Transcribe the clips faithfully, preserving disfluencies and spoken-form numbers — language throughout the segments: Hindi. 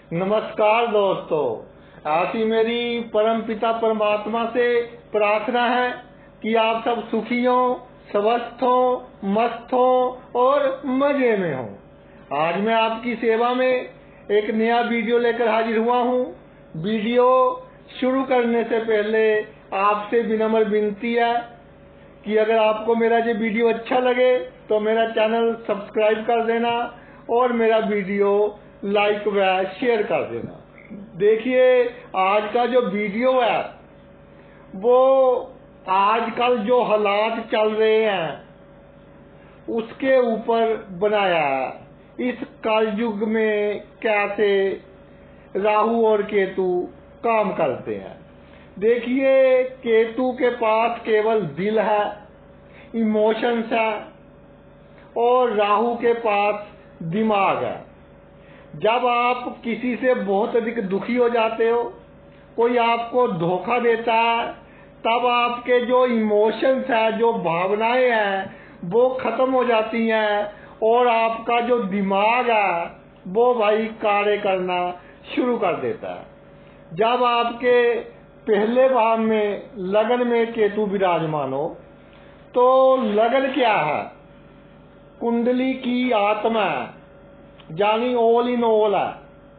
नमस्कार दोस्तों, ऐसी मेरी परम पिता परमात्मा से प्रार्थना है कि आप सब सुखी हो, स्वस्थ हो, मस्त हो और मजे में हो। आज मैं आपकी सेवा में एक नया वीडियो लेकर हाजिर हुआ हूँ। वीडियो शुरू करने से पहले आपसे विनम्र विनती है कि अगर आपको मेरा ये वीडियो अच्छा लगे तो मेरा चैनल सब्सक्राइब कर देना और मेरा वीडियो लाइक व शेयर कर देना। देखिए, आज का जो वीडियो है वो आजकल जो हालात चल रहे हैं उसके ऊपर बनाया है। इस कलयुग में कैसे राहु और केतु काम करते हैं। देखिए, केतु के पास केवल दिल है, इमोशंस है, और राहु के पास दिमाग है। जब आप किसी से बहुत अधिक दुखी हो जाते हो, कोई आपको धोखा देता है, तब आपके जो इमोशंस है, जो भावनाएं हैं, वो खत्म हो जाती हैं और आपका जो दिमाग है वो भाई कार्य करना शुरू कर देता है। जब आपके पहले भाव में लगन में केतु विराजमान हो तो लगन क्या है? कुंडली की आत्मा है, यानी ऑल इन ऑल है।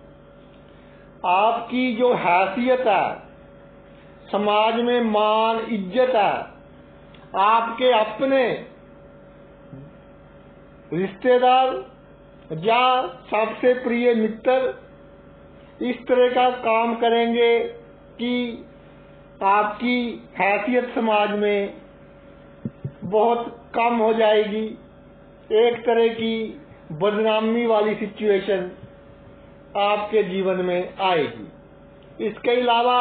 आपकी जो हैसियत है, समाज में मान इज्जत है, आपके अपने रिश्तेदार या सबसे प्रिय मित्र इस तरह का काम करेंगे कि आपकी हैसियत समाज में बहुत कम हो जाएगी। एक तरह की बदनामी वाली सिचुएशन आपके जीवन में आएगी। इसके अलावा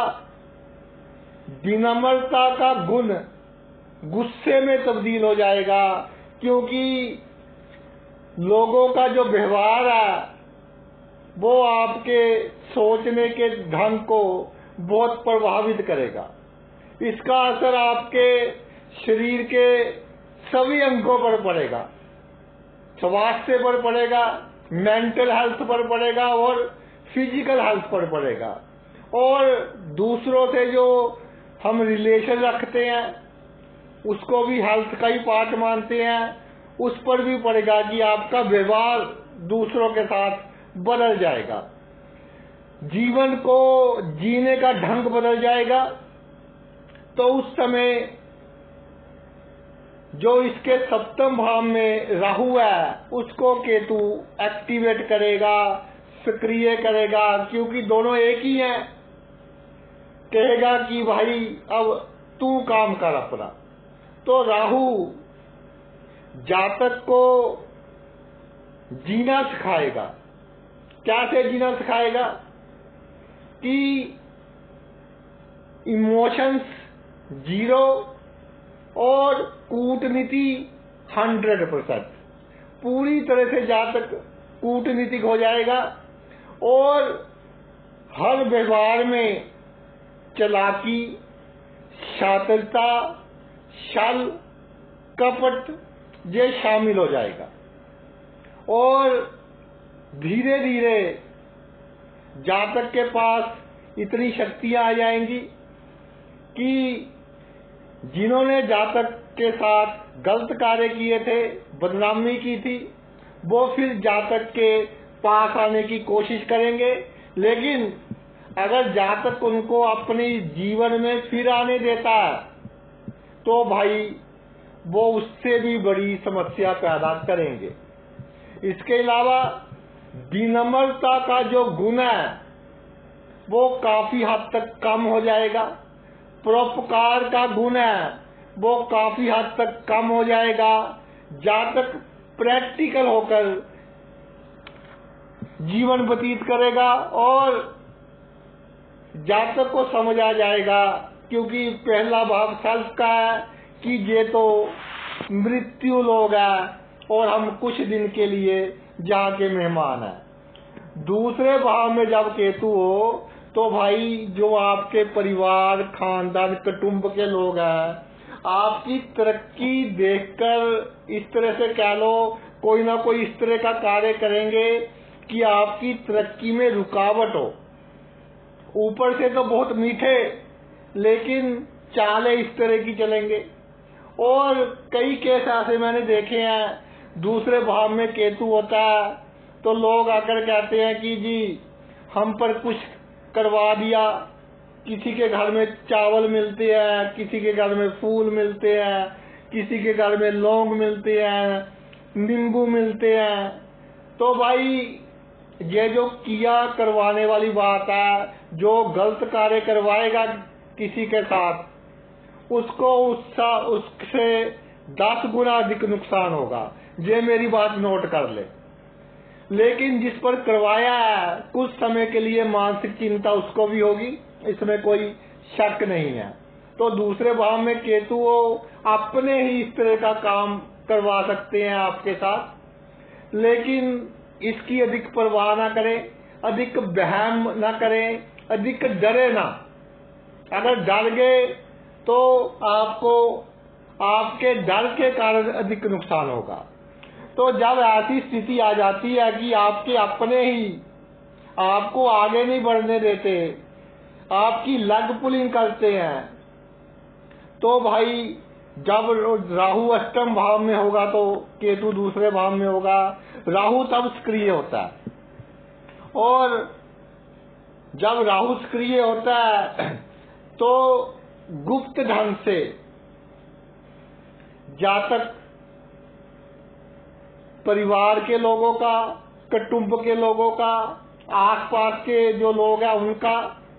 विनम्रता का गुण गुस्से में तब्दील हो जाएगा, क्योंकि लोगों का जो व्यवहार है वो आपके सोचने के ढंग को बहुत प्रभावित करेगा। इसका असर आपके शरीर के सभी अंगों पर पड़ेगा, स्वास्थ्य पर पड़ेगा, मेंटल हेल्थ पर पड़ेगा और फिजिकल हेल्थ पर पड़ेगा। और दूसरों से जो हम रिलेशन रखते हैं उसको भी हेल्थ का ही पार्ट मानते हैं, उस पर भी पड़ेगा कि आपका व्यवहार दूसरों के साथ बदल जाएगा, जीवन को जीने का ढंग बदल जाएगा। तो उस समय जो इसके सप्तम भाव में राहु है उसको केतु एक्टिवेट करेगा, सक्रिय करेगा, क्योंकि दोनों एक ही हैं। कहेगा कि भाई अब तू काम कर अपना। तो राहु जातक को जीना सिखाएगा। कैसे जीना सिखाएगा? कि इमोशंस जीरो और कूटनीति हंड्रेड परसेंट। पूरी तरह से जातक कूटनीतिक हो जाएगा और हर व्यवहार में चालाकी, शातिरता, छल, कपट ये शामिल हो जाएगा। और धीरे धीरे जातक के पास इतनी शक्तियां आ जाएंगी कि जिन्होंने जातक के साथ गलत कार्य किए थे, बदनामी की थी, वो फिर जातक के पास आने की कोशिश करेंगे। लेकिन अगर जातक उनको अपने जीवन में फिर आने देता है तो भाई वो उससे भी बड़ी समस्या पैदा करेंगे। इसके अलावा विनम्रता का जो गुण है वो काफी हद तक कम हो जाएगा। परोपकार का गुण है वो काफी हद तक कम हो जाएगा। जातक प्रैक्टिकल होकर जीवन व्यतीत करेगा और जातक को समझ आ जाएगा, क्योंकि पहला भाव सेल्फ का है कि ये तो मृत्यु लोग है और हम कुछ दिन के लिए जहाँ के मेहमान हैं। दूसरे भाव में जब केतु हो तो भाई जो आपके परिवार, खानदान, कुटुंब के लोग हैं, आपकी तरक्की देखकर इस तरह से कह लो कोई ना कोई इस तरह का कार्य करेंगे कि आपकी तरक्की में रुकावट हो। ऊपर से तो बहुत मीठे, लेकिन चालें इस तरह की चलेंगे। और कई केस ऐसे मैंने देखे हैं, दूसरे भाव में केतु होता है तो लोग आकर कहते हैं कि जी हम पर कुछ करवा दिया। किसी के घर में चावल मिलते हैं, किसी के घर में फूल मिलते हैं, किसी के घर में लौंग मिलते हैं, नींबू मिलते हैं। तो भाई ये जो किया करवाने वाली बात है, जो गलत कार्य करवाएगा किसी के साथ, उसको उससा उससे दस गुना अधिक नुकसान होगा। ये मेरी बात नोट कर ले। लेकिन जिस पर करवाया है, कुछ समय के लिए मानसिक चिंता उसको भी होगी, इसमें कोई शक नहीं है। तो दूसरे भाव में केतु हो, अपने ही इस तरह का काम करवा सकते हैं आपके साथ, लेकिन इसकी अधिक परवाह ना करें, अधिक वहम ना करें, अधिक डरे ना। अगर डर गए तो आपको आपके डर के कारण अधिक नुकसान होगा। तो जब ऐसी स्थिति आ जाती है कि आपके अपने ही आपको आगे नहीं बढ़ने देते, आपकी लग पुलिंग करते हैं, तो भाई जब राहु अष्टम भाव में होगा तो केतु दूसरे भाव में होगा। राहु तब सक्रिय होता है, और जब राहु सक्रिय होता है तो गुप्त ढंग से जातक परिवार के लोगों का, कुटुंब के लोगों का, आसपास के जो लोग हैं उनका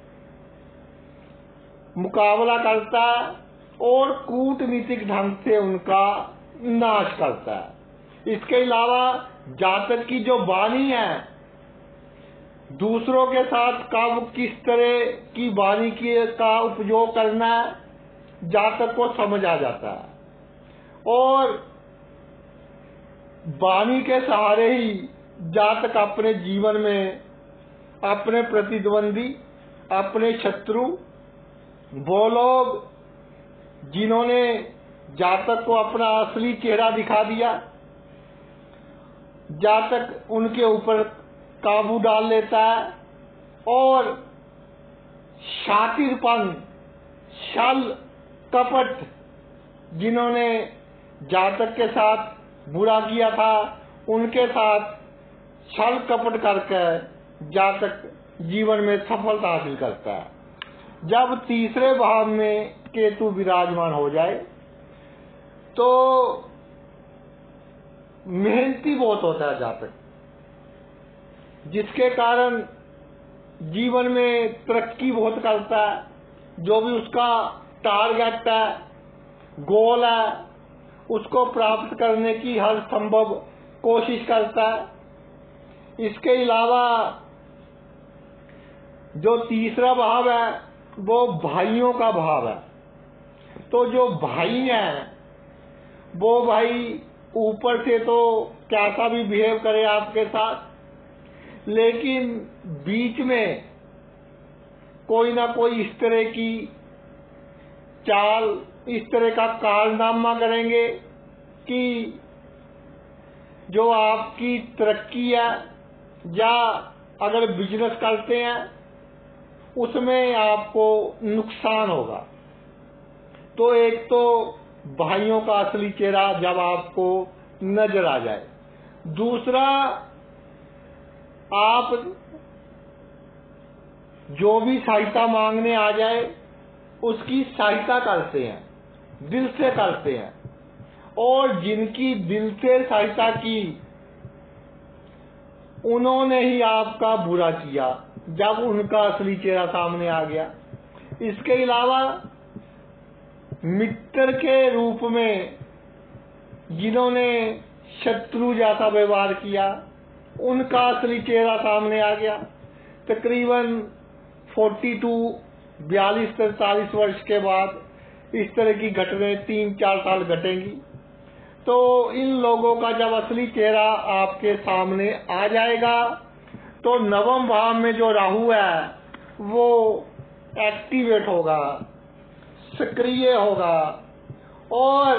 मुकाबला करता है और कूटनीतिक ढंग से उनका नाश करता है। इसके अलावा जातक की जो वाणी है, दूसरों के साथ कब किस तरह की वाणी की का उपयोग करना है, जातक को समझ आ जाता है। और वाणी के सहारे ही जातक अपने जीवन में अपने प्रतिद्वंदी, अपने शत्रु, वो लोग जिन्होंने जातक को अपना असली चेहरा दिखा दिया, जातक उनके ऊपर काबू डाल लेता है और शातिरपन, छल कपट, जिन्होंने जातक के साथ बुरा किया था, उनके साथ छल कपट करके जातक जीवन में सफलता हासिल करता है। जब तीसरे भाव में केतु विराजमान हो जाए तो मेहनती बहुत होता है जातक, जिसके कारण जीवन में तरक्की बहुत करता है। जो भी उसका टारगेट है, गोल है, उसको प्राप्त करने की हर संभव कोशिश करता है। इसके अलावा जो तीसरा भाव है वो भाइयों का भाव है। तो जो भाई हैं वो भाई ऊपर से तो कैसा भी बिहेव करे आपके साथ, लेकिन बीच में कोई ना कोई इस तरह की चाल, इस तरह का कारनामा करेंगे कि जो आपकी तरक्की है, या अगर बिजनेस करते हैं उसमें आपको नुकसान होगा। तो एक तो भाइयों का असली चेहरा जब आपको नजर आ जाए, दूसरा आप जो भी सहायता मांगने आ जाए उसकी सहायता करते हैं, दिल से करते हैं। और जिनकी दिल से सहायता की उन्होंने ही आपका बुरा किया जब उनका असली चेहरा सामने आ गया। इसके अलावा मित्र के रूप में जिन्होंने शत्रु जैसा व्यवहार किया, उनका असली चेहरा सामने आ गया। तकरीबन बयालीस बयालीस तैतालीस वर्ष के बाद इस तरह की घटनाएं तीन चार साल घटेंगी। तो इन लोगों का जब असली चेहरा आपके सामने आ जाएगा तो नवम भाव में जो राहु है वो एक्टिवेट होगा, सक्रिय होगा और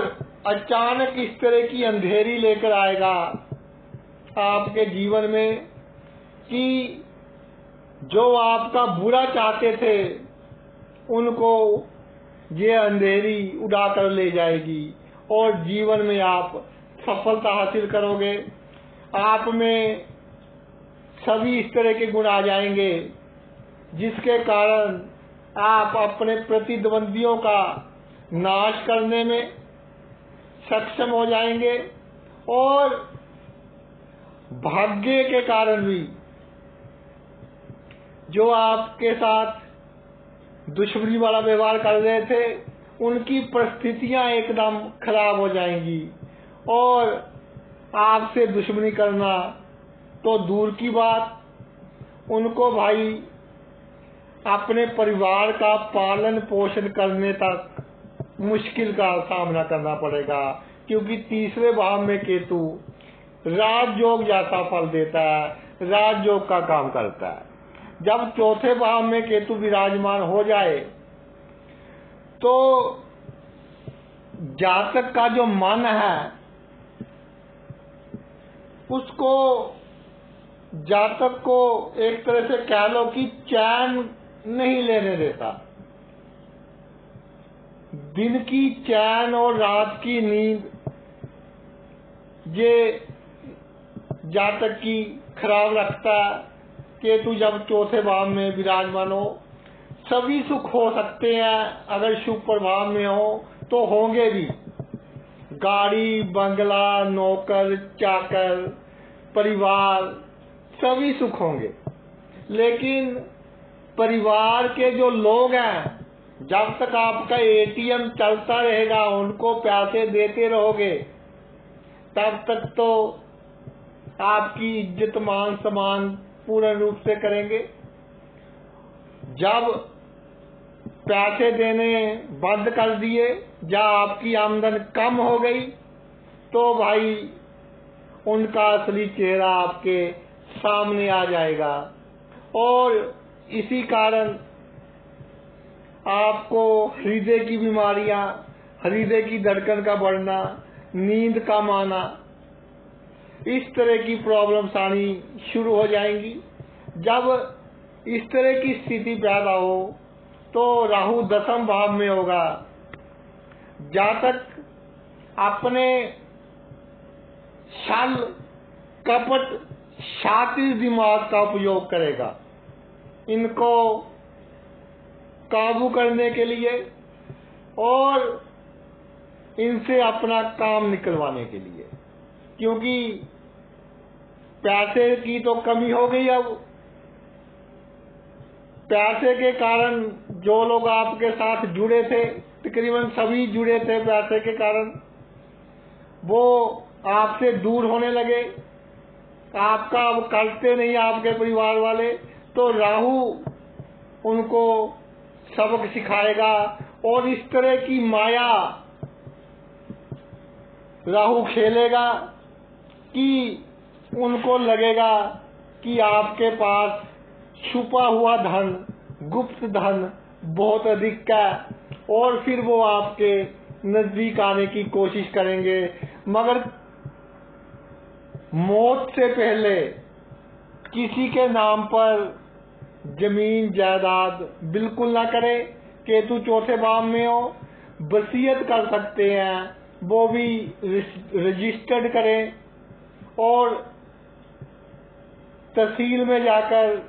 अचानक इस तरह की अंधेरी लेकर आएगा आपके जीवन में कि जो आपका बुरा चाहते थे उनको ये अंधेरी उड़ा कर ले जाएगी और जीवन में आप सफलता हासिल करोगे। आप में सभी इस तरह के गुण आ जाएंगे जिसके कारण आप अपने प्रतिद्वंदियों का नाश करने में सक्षम हो जाएंगे और भाग्य के कारण भी जो आपके साथ दुश्मनी वाला व्यवहार कर रहे थे उनकी परिस्थितियां एकदम खराब हो जाएंगी और आपसे दुश्मनी करना तो दूर की बात, उनको भाई अपने परिवार का पालन पोषण करने तक मुश्किल का सामना करना पड़ेगा, क्योंकि तीसरे भाव में केतु राजयोग जैसा फल देता है, राजयोग का काम करता है। जब चौथे भाव में केतु विराजमान हो जाए तो जातक का जो मन है उसको, जातक को एक तरह से कह लो कि चैन नहीं लेने देता। दिन की चैन और रात की नींद ये जातक की खराब रखता है। केतु जब चौथे भाव में विराजमान हो, सभी सुख हो सकते हैं, अगर शुभ प्रभाव में हो तो होंगे भी। गाड़ी, बंगला, नौकर, चाकर, परिवार, सभी सुख होंगे। लेकिन परिवार के जो लोग हैं, जब तक आपका एटीएम चलता रहेगा, उनको पैसे देते रहोगे, तब तक तो आपकी इज्जत मान सम्मान पूर्ण रूप से करेंगे। जब पैसे देने बंद कर दिए या आपकी आमदन कम हो गई तो भाई उनका असली चेहरा आपके सामने आ जाएगा और इसी कारण आपको हृदय की बीमारियां, हृदय की धड़कन का बढ़ना, नींद कम आना, इस तरह की प्रॉब्लम्स आनी शुरू हो जाएंगी। जब इस तरह की स्थिति पैदा हो तो राहु दसम भाव में होगा। जातक अपने छल, कपट, शातिर दिमाग का उपयोग करेगा इनको काबू करने के लिए और इनसे अपना काम निकलवाने के लिए, क्योंकि पैसे की तो कमी हो गई। अब पैसे के कारण जो लोग आपके साथ जुड़े थे, तकरीबन सभी जुड़े थे पैसे के कारण, वो आपसे दूर होने लगे। आपका अब करते नहीं आपके परिवार वाले, तो राहु उनको सबक सिखाएगा और इस तरह की माया राहु खेलेगा कि उनको लगेगा कि आपके पास छुपा हुआ धन, गुप्त धन बहुत अधिक है और फिर वो आपके नजदीक आने की कोशिश करेंगे। मगर मौत से पहले किसी के नाम पर जमीन जायदाद बिल्कुल ना करें। केतु चौथे भाव में हो, वसीयत कर सकते हैं, वो भी रजिस्टर्ड करें और तहसील में जाकर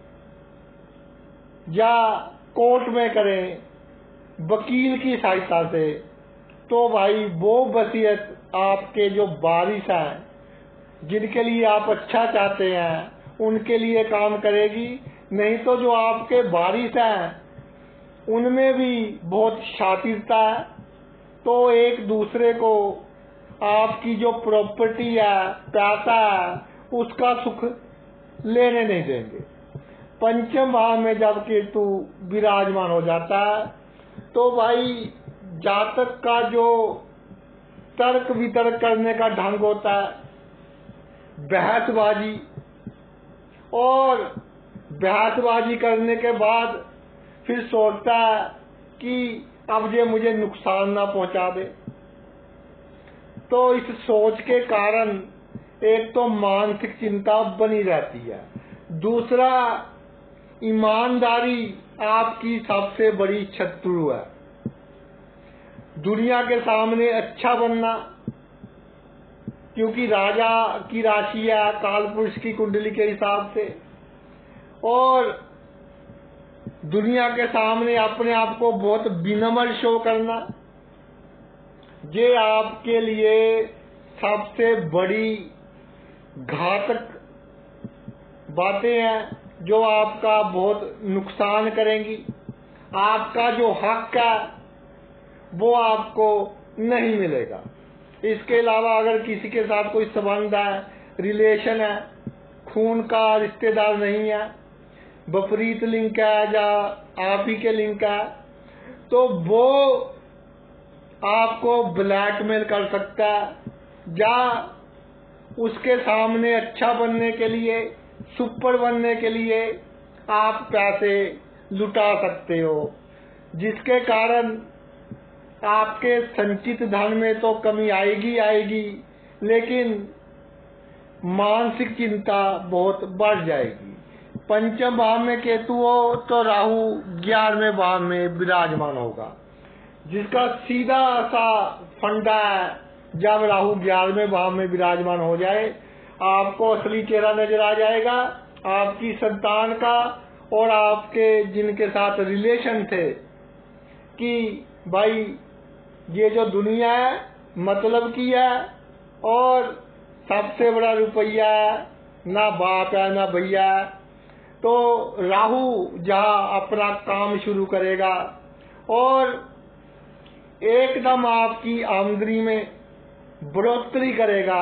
या कोर्ट में करें वकील की सहायता से, तो भाई वो वसीयत आपके जो वारिस हैं, जिनके लिए आप अच्छा चाहते हैं, उनके लिए काम करेगी। नहीं तो जो आपके वारिस हैं उनमें भी बहुत शातिरता है, तो एक दूसरे को आपकी जो प्रॉपर्टी है, पैसा है, उसका सुख लेने नहीं देंगे। पंचम भाव में जब केतु विराजमान हो जाता है तो भाई जातक का जो तर्क वितर्क करने का ढंग होता है, बहसबाजी, और बहसबाजी करने के बाद फिर सोचता है कि अब ये मुझे नुकसान ना पहुंचा दे। तो इस सोच के कारण एक तो मानसिक चिंता बनी रहती है, दूसरा, ईमानदारी आपकी सबसे बड़ी शत्रु है। दुनिया के सामने अच्छा बनना, क्योंकि राजा की राशि है काल पुरुष की कुंडली के हिसाब से, और दुनिया के सामने अपने आप को बहुत विनम्र शो करना, ये आपके लिए सबसे बड़ी घातक बातें हैं जो आपका बहुत नुकसान करेंगी। आपका जो हक है वो आपको नहीं मिलेगा। इसके अलावा अगर किसी के साथ कोई संबंध है, रिलेशन है, खून का रिश्तेदार नहीं है, विपरीत लिंक है या आप ही के लिंक है, तो वो आपको ब्लैकमेल कर सकता है या उसके सामने अच्छा बनने के लिए, सुपर बनने के लिए आप पैसे लुटा सकते हो, जिसके कारण आपके संचित धन में तो कमी आएगी आएगी, लेकिन मानसिक चिंता बहुत बढ़ जाएगी। पंचम भाव में केतु हो तो राहु ग्यारहवें भाव में विराजमान होगा, जिसका सीधा सा फंडा है, जब राहु ग्यारहवें भाव में विराजमान हो जाए आपको असली चेहरा नजर आ जाएगा आपकी संतान का और आपके जिनके साथ रिलेशन थे, कि भाई ये जो दुनिया है मतलब की है और सबसे बड़ा रुपया है, ना बाप है ना भैया है। तो राहु जहाँ अपना काम शुरू करेगा और एकदम आपकी आमदनी में बढ़ोतरी करेगा,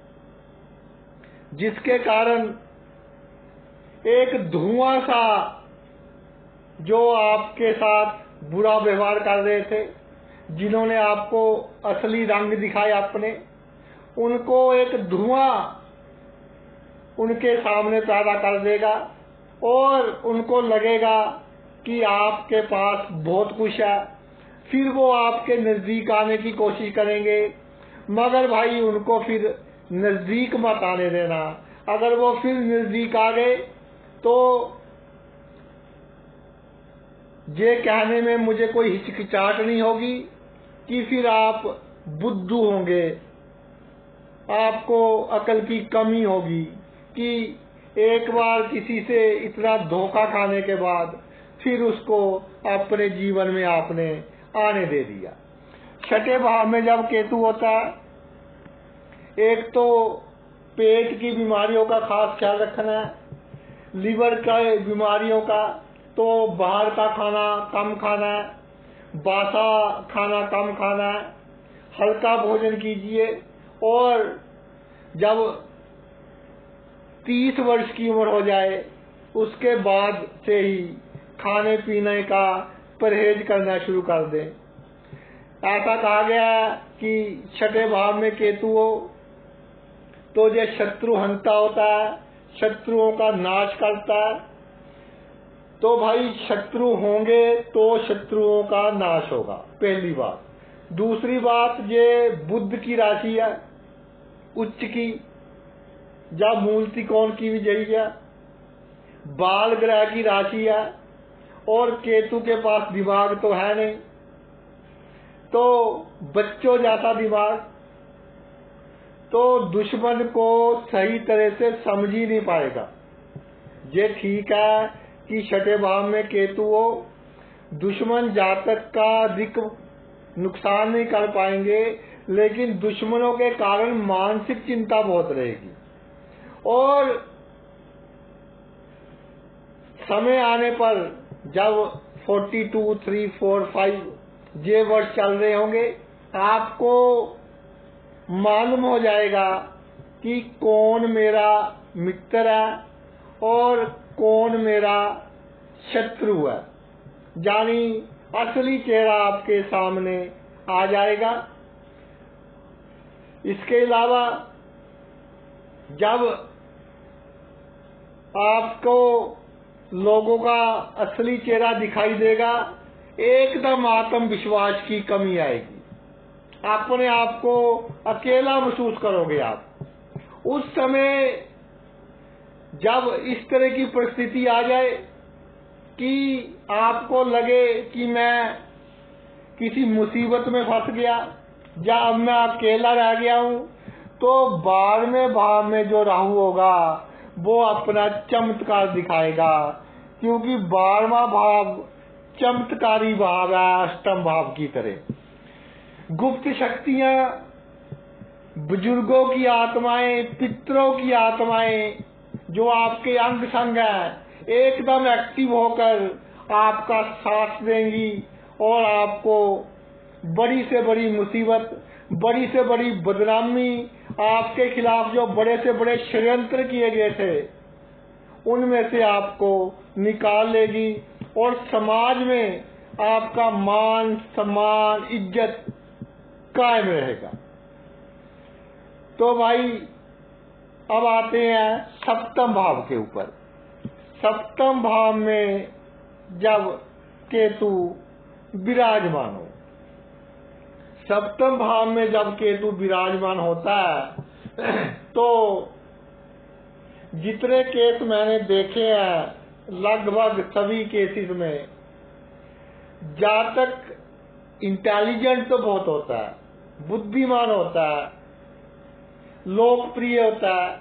जिसके कारण एक धुआं सा जो आपके साथ बुरा व्यवहार कर रहे थे, जिन्होंने आपको असली रंग दिखाए अपने, उनको एक धुआं उनके सामने पैदा कर देगा और उनको लगेगा कि आपके पास बहुत कुछ है। फिर वो आपके नजदीक आने की कोशिश करेंगे, मगर भाई उनको फिर नजदीक मत आने देना। अगर वो फिर नजदीक आ गए तो ये कहने में मुझे कोई हिचकिचाहट नहीं होगी कि फिर आप बुद्धू होंगे, आपको अकल की कमी होगी कि एक बार किसी से इतना धोखा खाने के बाद फिर उसको अपने जीवन में आपने आने दे दिया। छठे भाव में जब केतु होता है, एक तो पेट की बीमारियों का खास ख्याल रखना है, लीवर का बीमारियों का, तो बाहर का खाना कम खाना है, बासा खाना कम खाना है, हल्का भोजन कीजिए। और जब तीस वर्ष की उम्र हो जाए उसके बाद से ही खाने पीने का परहेज करना शुरू कर दें। ऐसा कहा गया है कि छठे भाव में केतु हो तो ये शत्रु हंता होता है, शत्रुओं का नाश करता है। तो भाई शत्रु होंगे तो शत्रुओं का नाश होगा, पहली बात। दूसरी बात, ये बुध की राशि है, उच्च की, जब मूल त्रिकोण की विजयी है, बाल ग्रह की राशि है और केतु के पास दिमाग तो है नहीं, तो बच्चों जैसा दिमाग, तो दुश्मन को सही तरह से समझ ही नहीं पाएगा। ये ठीक है कि छठे भाव में केतु हो, दुश्मन जातक का अधिक नुकसान नहीं कर पाएंगे, लेकिन दुश्मनों के कारण मानसिक चिंता बहुत रहेगी। और समय आने पर जब forty two, three, four, five ये वर्ष चल रहे होंगे, आपको मालूम हो जाएगा कि कौन मेरा मित्र है और कौन मेरा शत्रु है, यानी असली चेहरा आपके सामने आ जाएगा। इसके अलावा जब आपको लोगों का असली चेहरा दिखाई देगा, एकदम आत्मविश्वास की कमी आएगी, अपने आप को अकेला महसूस करोगे आप। उस समय जब इस तरह की परिस्थिति आ जाए कि आपको लगे कि मैं किसी मुसीबत में फंस गया या अब मैं अकेला रह गया हूं, तो बारहवें भाव में जो राहु होगा वो अपना चमत्कार दिखाएगा, क्योंकि बारहवां भाव चमत्कारी भाव है अष्टम भाव की तरह। गुप्त शक्तियां, बुजुर्गों की आत्माएं, पितरों की आत्माएं जो आपके अंग संग है, एकदम एक्टिव होकर आपका साथ देंगी और आपको बड़ी से बड़ी मुसीबत, बड़ी से बड़ी बदनामी, आपके खिलाफ जो बड़े से बड़े षड्यंत्र किए गए थे उनमें से आपको निकाल लेगी और समाज में आपका मान सम्मान इज्जत कायम रहेगा। तो भाई अब आते हैं सप्तम भाव के ऊपर। सप्तम भाव में जब केतु विराजमान हो, सप्तम भाव में जब केतु विराजमान होता है तो जितने केस मैंने देखे हैं लगभग सभी केसेस में जातक इंटेलिजेंट तो बहुत होता है, बुद्धिमान होता है, लोकप्रिय होता है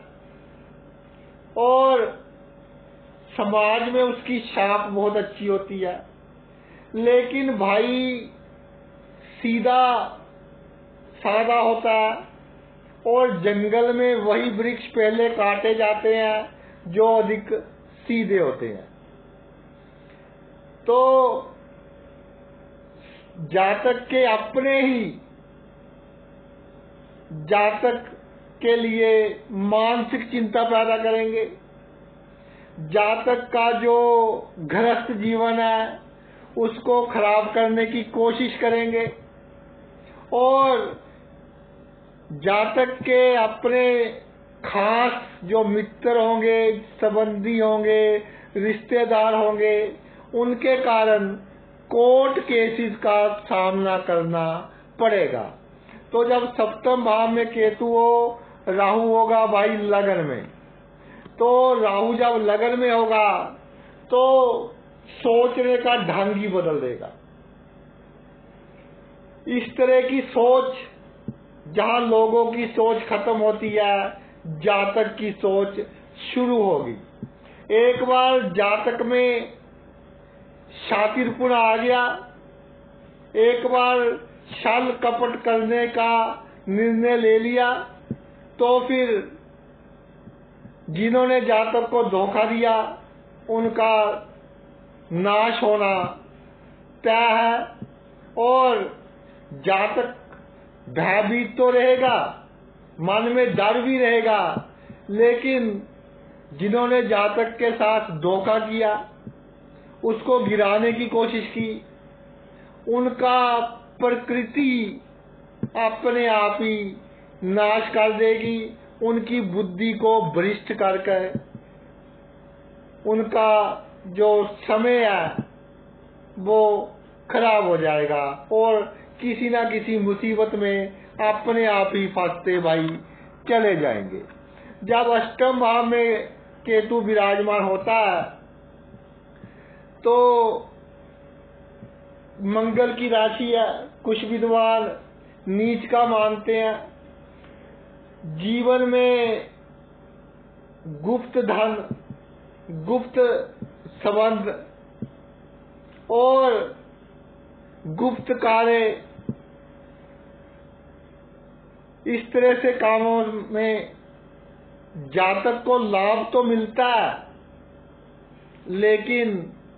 और समाज में उसकी छाप बहुत अच्छी होती है, लेकिन भाई सीधा सादा होता है और जंगल में वही वृक्ष पहले काटे जाते हैं जो अधिक सीधे होते हैं। तो जातक के अपने ही जातक के लिए मानसिक चिंता पैदा करेंगे, जातक का जो गृहस्थ जीवन है उसको खराब करने की कोशिश करेंगे और जातक के अपने खास जो मित्र होंगे, संबंधी होंगे, रिश्तेदार होंगे, उनके कारण कोर्ट केसेस का सामना करना पड़ेगा। तो जब सप्तम भाव में केतु हो, राहु होगा भाई लगन में, तो राहु जब लगन में होगा तो सोचने का ढंग ही बदल देगा। इस तरह की सोच, जहां लोगों की सोच खत्म होती है, जातक की सोच शुरू होगी। एक बार जातक में शातिरपुर आ गया, एक बार छल कपट करने का निर्णय ले लिया, तो फिर जिन्होंने जातक को धोखा दिया उनका नाश होना तय है। और जातक भयभीत तो रहेगा, मन में डर भी रहेगा, लेकिन जिन्होंने जातक के साथ धोखा किया, उसको गिराने की कोशिश की, उनका प्रकृति अपने आप ही नाश कर देगी, उनकी बुद्धि को भ्रष्ट करके उनका जो समय है वो खराब हो जाएगा और किसी ना किसी मुसीबत में अपने आप ही फंसते भाई चले जाएंगे। जब अष्टम भाव में केतु विराजमान होता है तो मंगल की राशि है, कुछ विद्वान नीच का मानते हैं। जीवन में गुप्त धन, गुप्त संबंध और गुप्त कार्य, इस तरह से कामों में जातक को लाभ तो मिलता है, लेकिन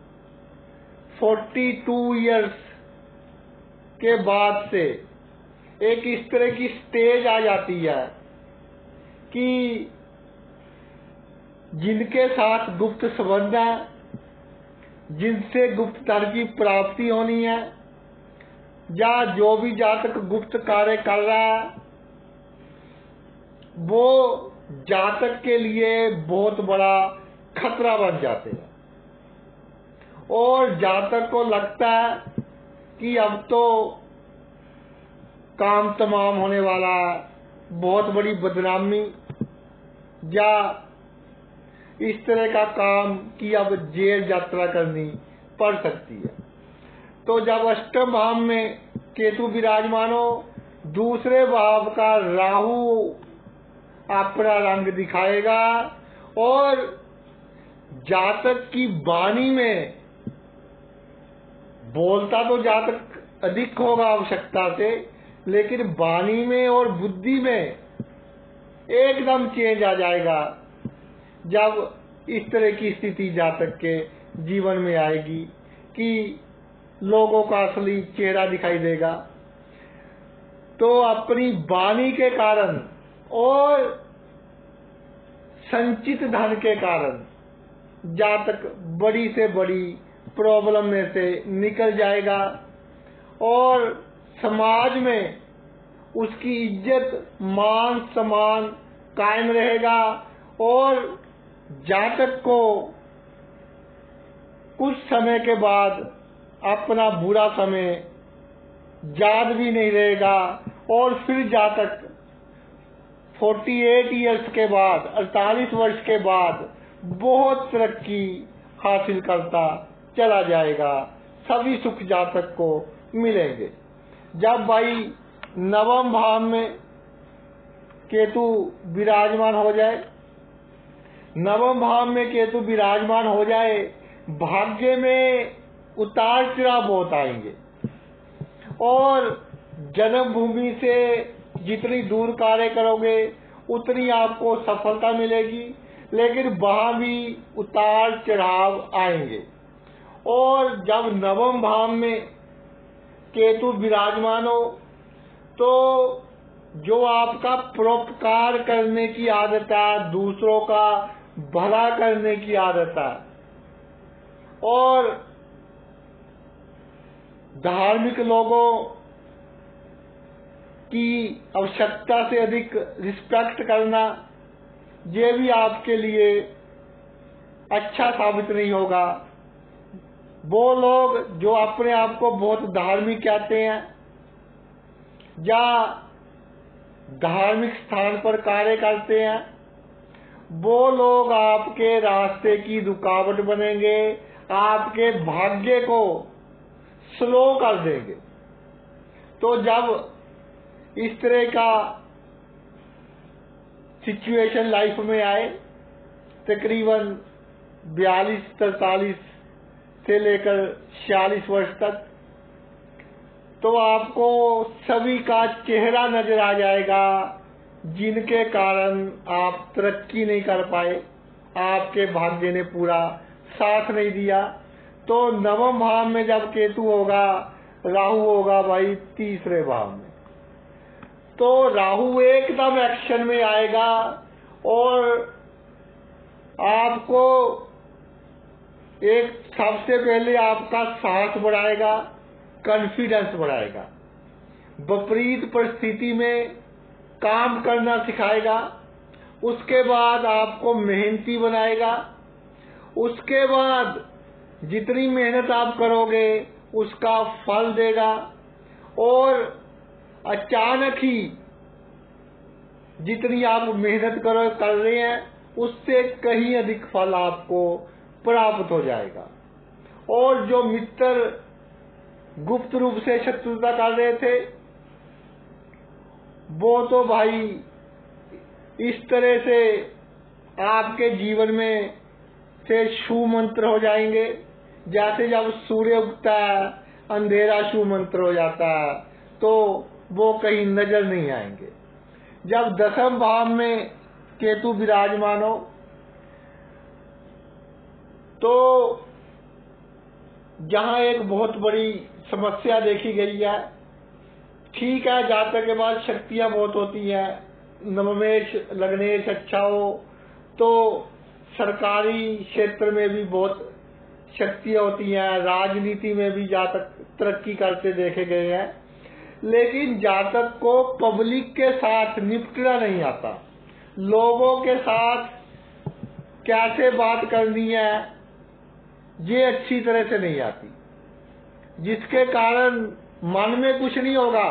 बयालीस इयर्स के बाद से एक इस तरह की स्टेज आ जाती है कि जिनके साथ गुप्त संबंध है, जिनसे गुप्त धन की प्राप्ति होनी है, या जो भी जातक गुप्त कार्य कर रहा है, वो जातक के लिए बहुत बड़ा खतरा बन जाते हैं और जातक को लगता है कि अब तो काम तमाम होने वाला है, बहुत बड़ी बदनामी या इस तरह का काम कि अब जेल यात्रा करनी पड़ सकती है। तो जब अष्टम भाव में केतु विराजमान हो, दूसरे भाव का राहु अपना रंग दिखाएगा और जातक की वाणी में बोलता तो जातक अधिक होगा आवश्यकता से, लेकिन वाणी में और बुद्धि में एकदम चेंज आ जाएगा जब इस तरह की स्थिति जातक के जीवन में आएगी कि लोगों का असली चेहरा दिखाई देगा। तो अपनी वाणी के कारण और संचित धन के कारण जातक बड़ी से बड़ी प्रॉब्लम में से निकल जाएगा और समाज में उसकी इज्जत मान सम्मान कायम रहेगा और जातक को कुछ समय के बाद अपना बुरा समय याद भी नहीं रहेगा और फिर जातक अड़तालीस इयर्स के बाद अड़तालीस वर्ष के बाद बहुत तरक्की हासिल करता चला जाएगा। सभी सुख जातक को मिलेंगे। जब भाई नवम भाव में केतु विराजमान हो जाए, नवम भाव में केतु विराजमान हो जाए, भाग्य में उतार चढ़ाव बहुत आएंगे और जन्मभूमि से जितनी दूर कार्य करोगे उतनी आपको सफलता मिलेगी, लेकिन वहां भी उतार चढ़ाव आएंगे। और जब नवम भाव में केतु विराजमान हो तो जो आपका परोपकार करने की आदत है, दूसरों का भला करने की आदत है और धार्मिक लोगों की आवश्यकता से अधिक रिस्पेक्ट करना, ये भी आपके लिए अच्छा साबित नहीं होगा। वो लोग जो अपने आप को बहुत धार्मिक कहते हैं या धार्मिक स्थान पर कार्य करते हैं, वो लोग आपके रास्ते की रुकावट बनेंगे, आपके भाग्य को स्लो कर देंगे। तो जब इस तरह का सिचुएशन लाइफ में आए, तकरीबन बयालीस तैतालीस से लेकर छियालीस वर्ष तक, तो आपको सभी का चेहरा नजर आ जाएगा जिनके कारण आप तरक्की नहीं कर पाए, आपके भाग्य ने पूरा साथ नहीं दिया। तो नवम भाव में जब केतु होगा, राहु होगा भाई तीसरे भाव में, तो राहु एकदम एक्शन में आएगा और आपको एक सबसे पहले आपका साहस बढ़ाएगा, कॉन्फिडेंस बढ़ाएगा, विपरीत परिस्थिति में काम करना सिखाएगा, उसके बाद आपको मेहनती बनाएगा, उसके बाद जितनी मेहनत आप करोगे उसका फल देगा और अचानक ही जितनी आप मेहनत करो कर रहे हैं उससे कहीं अधिक फल आपको प्राप्त हो जाएगा। और जो मित्र गुप्त रूप से शत्रुता कर रहे थे वो तो भाई इस तरह से आपके जीवन में से छू मंत्र हो जाएंगे, जैसे जब सूर्य उगता है अंधेरा छू मंत्र हो जाता है, तो वो कहीं नजर नहीं आएंगे। जब दसम भाव में केतु विराजमान हो तो जहां एक बहुत बड़ी समस्या देखी गई है, ठीक है जातक के पास शक्तियां बहुत होती हैं, नवमेश लग्नेश अच्छा हो तो सरकारी क्षेत्र में भी बहुत शक्तियां होती हैं, राजनीति में भी जातक तरक्की करते देखे गए हैं, लेकिन जातक को पब्लिक के साथ निपटना नहीं आता, लोगों के साथ कैसे बात करनी है ये अच्छी तरह से नहीं आती, जिसके कारण मन में कुछ नहीं होगा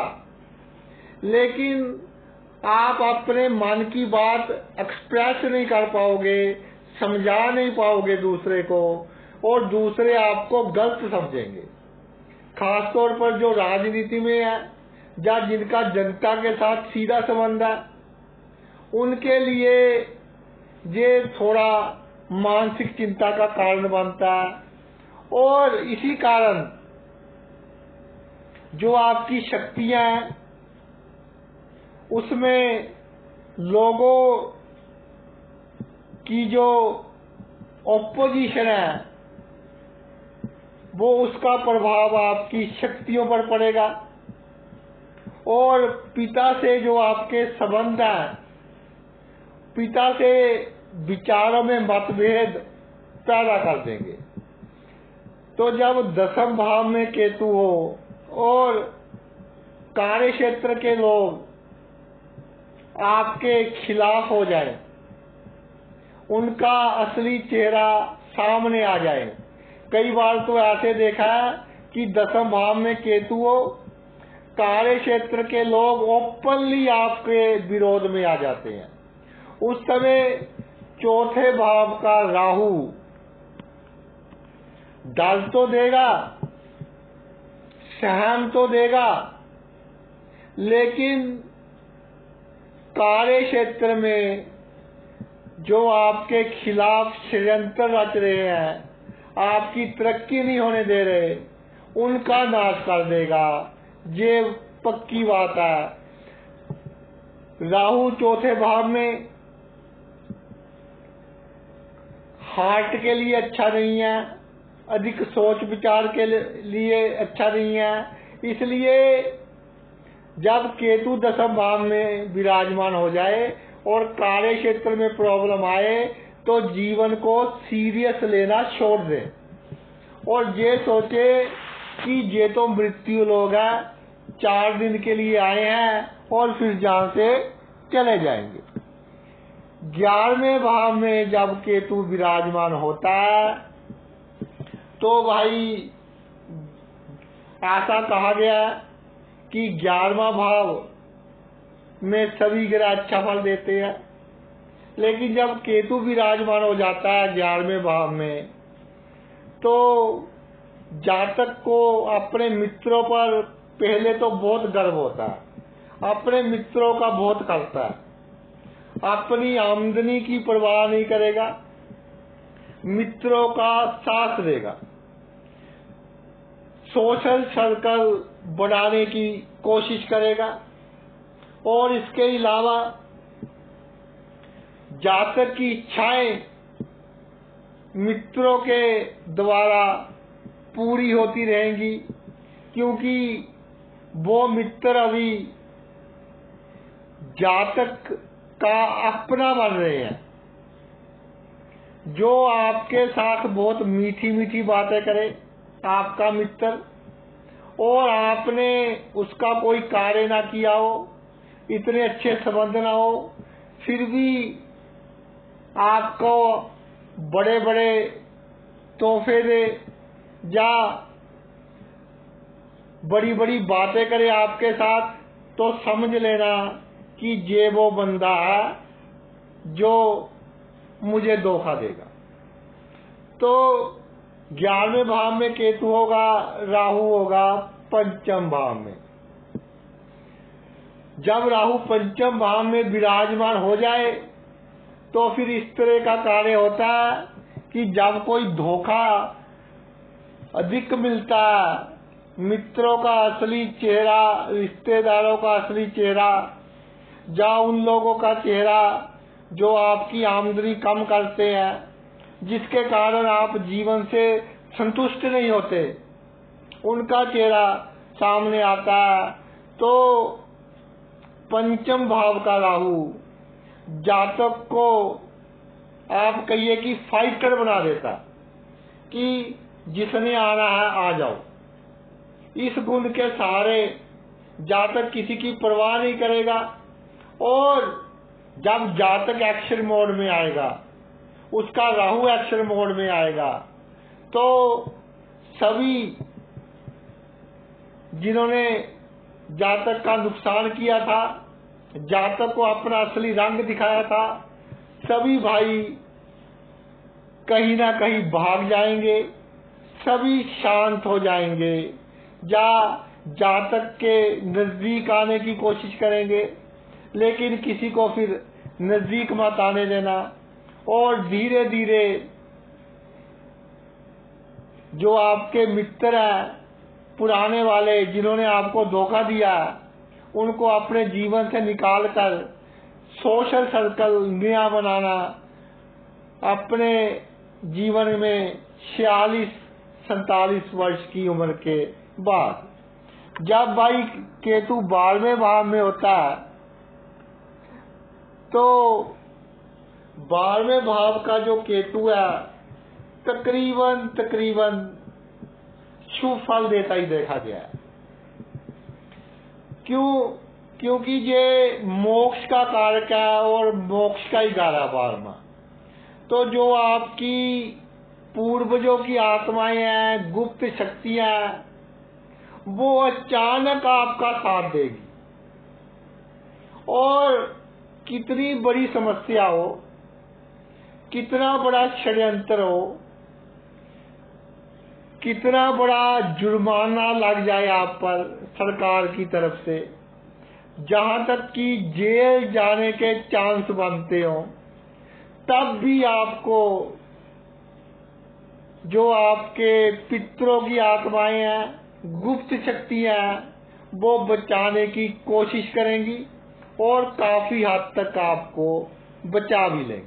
लेकिन आप अपने मन की बात एक्सप्रेस नहीं कर पाओगे, समझा नहीं पाओगे दूसरे को, और दूसरे आपको गलत समझेंगे। खासतौर पर जो राजनीति में है या जिनका जनता के साथ सीधा संबंध है, उनके लिए ये थोड़ा मानसिक चिंता का कारण बनता है। और इसी कारण जो आपकी शक्तियां हैं उसमें लोगों की जो ऑपोजिशन है वो उसका प्रभाव आपकी शक्तियों पर पड़ेगा। और पिता से जो आपके संबंध हैं, पिता से विचारों में मतभेद पैदा कर देंगे। तो जब दसम भाव में केतु हो और कार्य क्षेत्र के लोग आपके खिलाफ हो जाए, उनका असली चेहरा सामने आ जाए। कई बार तो ऐसे देखा है कि दसम भाव में केतु हो, कार्य क्षेत्र के लोग ओपनली आपके विरोध में आ जाते हैं। उस समय चौथे भाव का राहु डाल तो देगा, सहम तो देगा, लेकिन कार्य क्षेत्र में जो आपके खिलाफ षड्यंत्र रच रहे हैं, आपकी तरक्की नहीं होने दे रहे, उनका नाश कर देगा। ये पक्की बात है। राहु चौथे भाव में हार्ट के लिए अच्छा नहीं है, अधिक सोच विचार के लिए अच्छा नहीं है। इसलिए जब केतु दसम भाव में विराजमान हो जाए और कार्य क्षेत्र में प्रॉब्लम आए तो जीवन को सीरियस लेना छोड़ दे और ये सोचे कि ये तो मृत्यु लोग हैं, चार दिन के लिए आए हैं और फिर जान से चले जाएंगे। ग्यारहवें भाव में जब केतु विराजमान होता है तो भाई ऐसा कहा गया कि ग्यारहवां भाव में सभी ग्रह अच्छा फल देते हैं, लेकिन जब केतु विराजमान हो जाता है ग्यारहवें भाव में तो जातक को अपने मित्रों पर पहले तो बहुत गर्व होता है, अपने मित्रों का बहुत करता है, अपनी आमदनी की परवाह नहीं करेगा, मित्रों का साथ देगा, सोशल सर्कल बढ़ाने की कोशिश करेगा। और इसके अलावा जातक की इच्छाएं मित्रों के द्वारा पूरी होती रहेंगी, क्योंकि वो मित्र अभी जातक का अपना बन रहे हैं, जो आपके साथ बहुत मीठी मीठी बातें करे, आपका मित्र, और आपने उसका कोई कार्य ना किया हो, इतने अच्छे संबंध ना हो, फिर भी आपको बड़े बड़े तोहफे दे या बड़ी बड़ी बातें करे आपके साथ, तो समझ लेना कि ये वो बंदा है जो मुझे धोखा देगा। तो ग्यारहवें भाव में केतु होगा, राहु होगा पंचम भाव में। जब राहु पंचम भाव में विराजमान हो जाए तो फिर इस तरह का कार्य होता है कि जब कोई धोखा अधिक मिलता है, मित्रों का असली चेहरा, रिश्तेदारों का असली चेहरा, या उन लोगों का चेहरा जो आपकी आमदनी कम करते हैं, जिसके कारण आप जीवन से संतुष्ट नहीं होते, उनका चेहरा सामने आता है, तो पंचम भाव का राहु जातक को आप कहिए कि फाइटर बना देता कि जिसने आना है आ जाओ। इस गुण के सहारे जातक किसी की परवाह नहीं करेगा, और जब जातक एक्शन मोड में आएगा, उसका राहु एक्शन मोड में आएगा, तो सभी जिन्होंने जातक का नुकसान किया था, जातक को अपना असली रंग दिखाया था, सभी भाई कहीं ना कहीं भाग जाएंगे, सभी शांत हो जाएंगे, या जातक के नजदीक आने की कोशिश करेंगे, लेकिन किसी को फिर नजदीक मत आने देना। और धीरे धीरे जो आपके मित्र हैं पुराने वाले, जिन्होंने आपको धोखा दिया, उनको अपने जीवन से निकालकर सोशल सर्कल नया बनाना। अपने जीवन में छियालीस सैतालीस वर्ष की उम्र के बाद, जब भाई केतु बारहवें भाव में होता है, तो बारहवें भाव का जो केतु है तकरीबन तकरीबन शुभ फल देता ही देखा गया है। क्यों? क्योंकि ये मोक्ष का कारक है और मोक्ष का ही घर है बारहवां। तो जो आपकी पूर्वजों की आत्माएं हैं, गुप्त शक्तियां, वो अचानक आपका साथ देगी। और कितनी बड़ी समस्या हो, कितना बड़ा षड्यंत्र हो, कितना बड़ा जुर्माना लग जाए आप पर सरकार की तरफ से, जहां तक कि जेल जाने के चांस बनते हो, तब भी आपको जो आपके पितरों की आत्माएं हैं, गुप्त शक्तियां हैं, वो बचाने की कोशिश करेंगी और काफी हद तक आपको बचा भी लेंगी।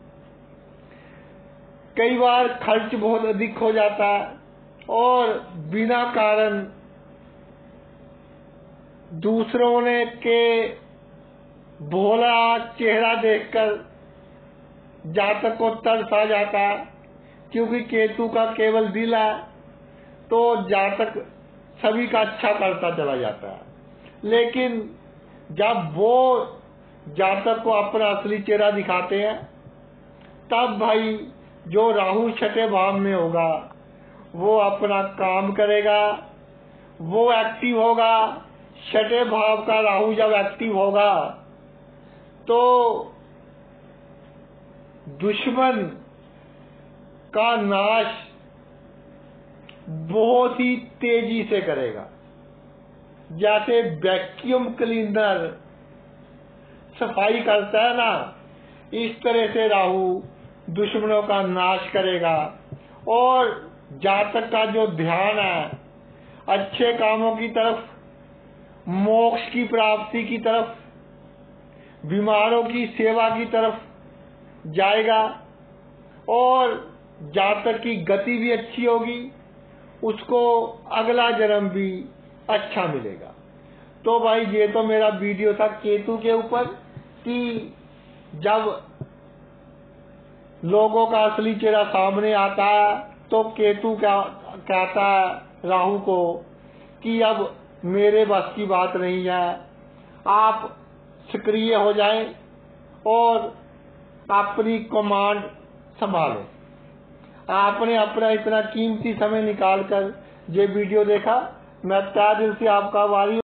कई बार खर्च बहुत अधिक हो जाता है और बिना कारण दूसरों ने के भोला चेहरा देखकर जातक को तरस आ जाता है। क्योंकि केतु का केवल दिल है, तो जातक सभी का अच्छा करता चला जाता है। लेकिन जब वो जातक को अपना असली चेहरा दिखाते हैं, तब भाई जो राहु छठे भाव में होगा, वो अपना काम करेगा, वो एक्टिव होगा। छठे भाव का राहु जब एक्टिव होगा, तो दुश्मन का नाश बहुत ही तेजी से करेगा। जैसे वैक्यूम क्लीनर सफाई करता है ना, इस तरह से राहु दुश्मनों का नाश करेगा। और जातक का जो ध्यान है अच्छे कामों की तरफ, मोक्ष की प्राप्ति की तरफ, बीमारों की सेवा की तरफ जाएगा। और जातक की गति भी अच्छी होगी, उसको अगला जन्म भी अच्छा मिलेगा। तो भाई ये तो मेरा वीडियो था केतु के ऊपर, कि जब लोगों का असली चेहरा सामने आता है, तो केतु क्या कहता है राहु को कि अब मेरे बस की बात नहीं है, आप सक्रिय हो जाएं और अपनी कमांड संभालें। आपने अपना इतना कीमती समय निकालकर ये वीडियो देखा, मैं तहे दिल से आपका आभारी हूं।